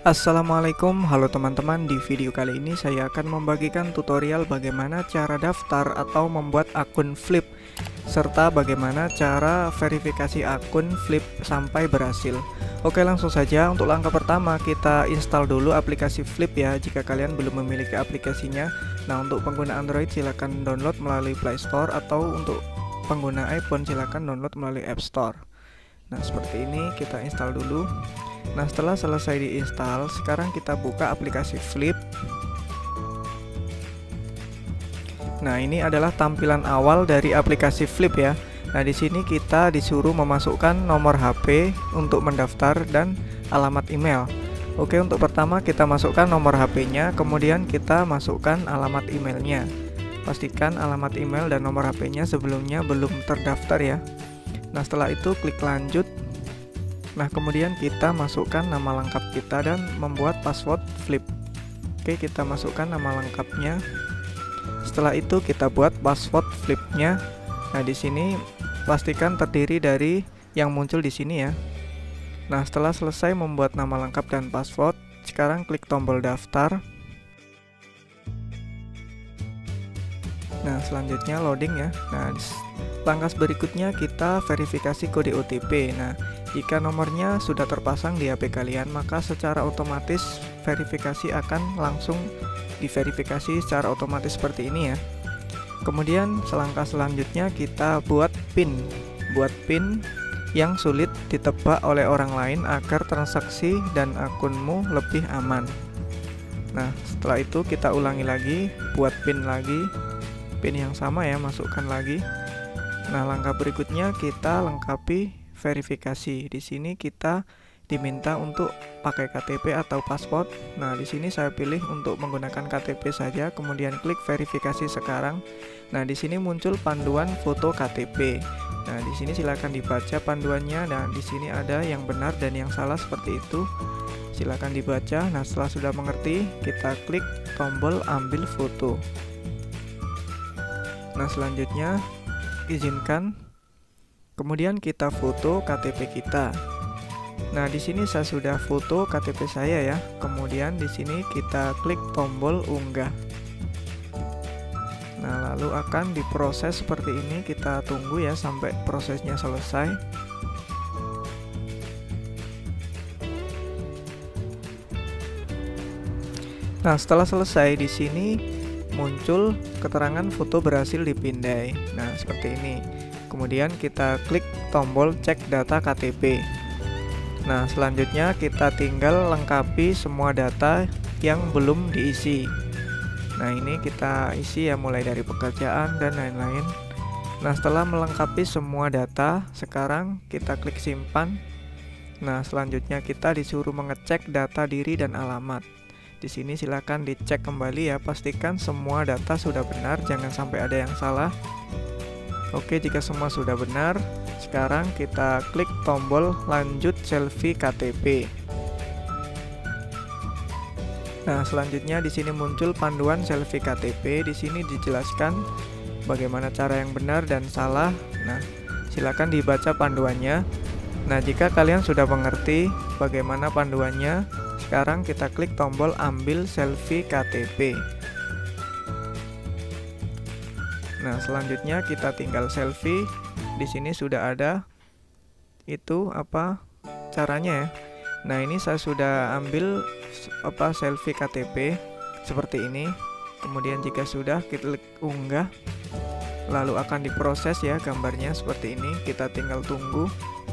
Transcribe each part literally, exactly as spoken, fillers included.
Assalamualaikum, halo teman-teman. Di video kali ini saya akan membagikan tutorial bagaimana cara daftar atau membuat akun Flip, serta bagaimana cara verifikasi akun Flip sampai berhasil. Oke, langsung saja. Untuk langkah pertama, kita install dulu aplikasi Flip ya, jika kalian belum memiliki aplikasinya. Nah, untuk pengguna Android silakan download melalui Play Store, atau untuk pengguna iPhone silakan download melalui App Store. Nah, seperti ini kita install dulu. Nah, setelah selesai diinstal, sekarang kita buka aplikasi Flip. Nah, ini adalah tampilan awal dari aplikasi Flip ya. Nah, di sini kita disuruh memasukkan nomor H P untuk mendaftar dan alamat email. Oke, untuk pertama kita masukkan nomor H P-nya, kemudian kita masukkan alamat emailnya. Pastikan alamat email dan nomor H P-nya sebelumnya belum terdaftar ya. Nah, setelah itu klik lanjut. Nah, kemudian kita masukkan nama lengkap kita dan membuat password Flip. Oke, kita masukkan nama lengkapnya. Setelah itu kita buat password Flip-nya. Nah, di sini pastikan terdiri dari yang muncul di sini ya. Nah, setelah selesai membuat nama lengkap dan password, sekarang klik tombol daftar. Nah, selanjutnya loading ya. Nah, langkah berikutnya kita verifikasi kode O T P. Nah, jika nomornya sudah terpasang di H P kalian, maka secara otomatis verifikasi akan langsung diverifikasi secara otomatis seperti ini ya. Kemudian selangkah selanjutnya kita buat PIN. Buat PIN yang sulit ditebak oleh orang lain agar transaksi dan akunmu lebih aman. Nah, setelah itu kita ulangi lagi, buat PIN lagi. PIN yang sama ya, masukkan lagi. Nah, langkah berikutnya kita lengkapi verifikasi. Di sini kita diminta untuk pakai K T P atau paspor. Nah, di sini saya pilih untuk menggunakan K T P saja, kemudian klik verifikasi sekarang. Nah, di sini muncul panduan foto K T P. Nah, di sini silakan dibaca panduannya. Nah, di sini ada yang benar dan yang salah seperti itu. Silakan dibaca. Nah, setelah sudah mengerti, kita klik tombol ambil foto. Nah, selanjutnya izinkan. Kemudian kita foto K T P kita. Nah, di sini saya sudah foto K T P saya ya. Kemudian di sini kita klik tombol unggah. Nah, lalu akan diproses seperti ini. Kita tunggu ya sampai prosesnya selesai. Nah, setelah selesai di sini muncul keterangan foto berhasil dipindai. Nah, seperti ini. Kemudian kita klik tombol cek data K T P. Nah, selanjutnya kita tinggal lengkapi semua data yang belum diisi. Nah, ini kita isi ya, mulai dari pekerjaan dan lain-lain. Nah, setelah melengkapi semua data, sekarang kita klik simpan. Nah, selanjutnya kita disuruh mengecek data diri dan alamat. Di sini silakan dicek kembali ya, pastikan semua data sudah benar, jangan sampai ada yang salah. Oke, jika semua sudah benar, sekarang kita klik tombol lanjut selfie K T P. Nah, selanjutnya di sini muncul panduan selfie K T P. Di sini dijelaskan bagaimana cara yang benar dan salah. Nah, silakan dibaca panduannya. Nah, jika kalian sudah mengerti bagaimana panduannya, sekarang kita klik tombol ambil selfie K T P. Nah, selanjutnya kita tinggal selfie. Di sini sudah ada itu apa caranya ya. Nah, ini saya sudah ambil apa selfie K T P seperti ini. Kemudian jika sudah, kita klik unggah. Lalu akan diproses ya gambarnya seperti ini. Kita tinggal tunggu.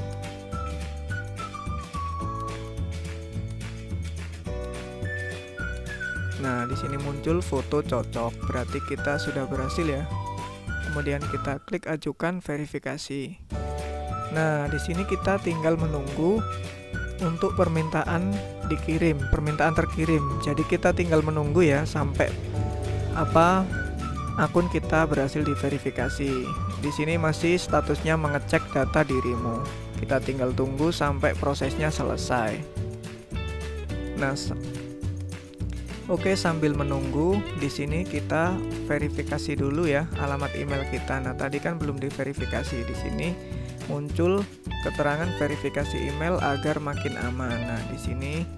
Nah, di sini muncul foto cocok, berarti kita sudah berhasil ya. Kemudian kita klik ajukan verifikasi. Nah, di sini kita tinggal menunggu untuk permintaan dikirim, permintaan terkirim. Jadi kita tinggal menunggu ya sampai apa akun kita berhasil diverifikasi. Di sini masih statusnya mengecek data dirimu. Kita tinggal tunggu sampai prosesnya selesai. Nah, oke, sambil menunggu, di sini kita verifikasi dulu ya alamat email kita. Nah, tadi kan belum diverifikasi. Di sini muncul keterangan verifikasi email agar makin aman. Nah, di sini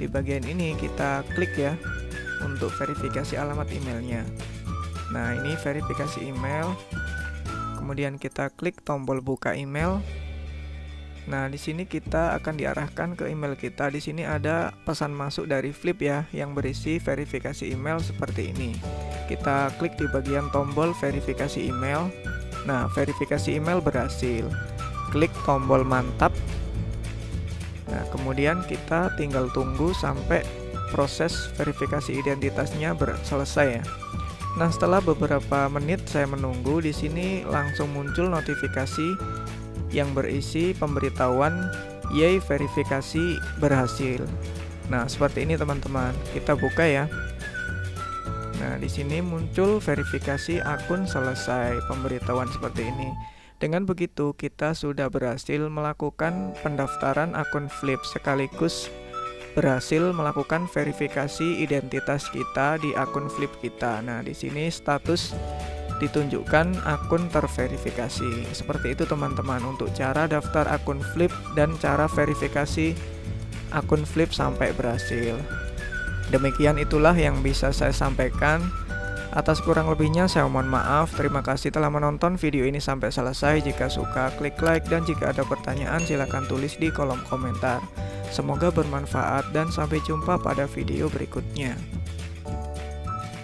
di bagian ini kita klik ya untuk verifikasi alamat emailnya. Nah, ini verifikasi email. Kemudian kita klik tombol buka email. Nah, di sini kita akan diarahkan ke email kita. Di sini ada pesan masuk dari Flip ya, yang berisi verifikasi email seperti ini. Kita klik di bagian tombol verifikasi email. Nah, verifikasi email berhasil. Klik tombol mantap. Nah, kemudian kita tinggal tunggu sampai proses verifikasi identitasnya selesai ya. Nah, setelah beberapa menit saya menunggu, di sini langsung muncul notifikasi yang berisi pemberitahuan "Yay, verifikasi berhasil". Nah, seperti ini teman-teman. Kita buka ya. Nah, di sini muncul verifikasi akun selesai, pemberitahuan seperti ini. Dengan begitu, kita sudah berhasil melakukan pendaftaran akun Flip sekaligus berhasil melakukan verifikasi identitas kita di akun Flip kita. Nah, di sini status ditunjukkan akun terverifikasi. Seperti itu teman-teman untuk cara daftar akun Flip dan cara verifikasi akun Flip sampai berhasil. Demikian itulah yang bisa saya sampaikan. Atas kurang lebihnya saya mohon maaf. Terima kasih telah menonton video ini sampai selesai. Jika suka, klik like, dan jika ada pertanyaan silahkan tulis di kolom komentar. Semoga bermanfaat dan sampai jumpa pada video berikutnya.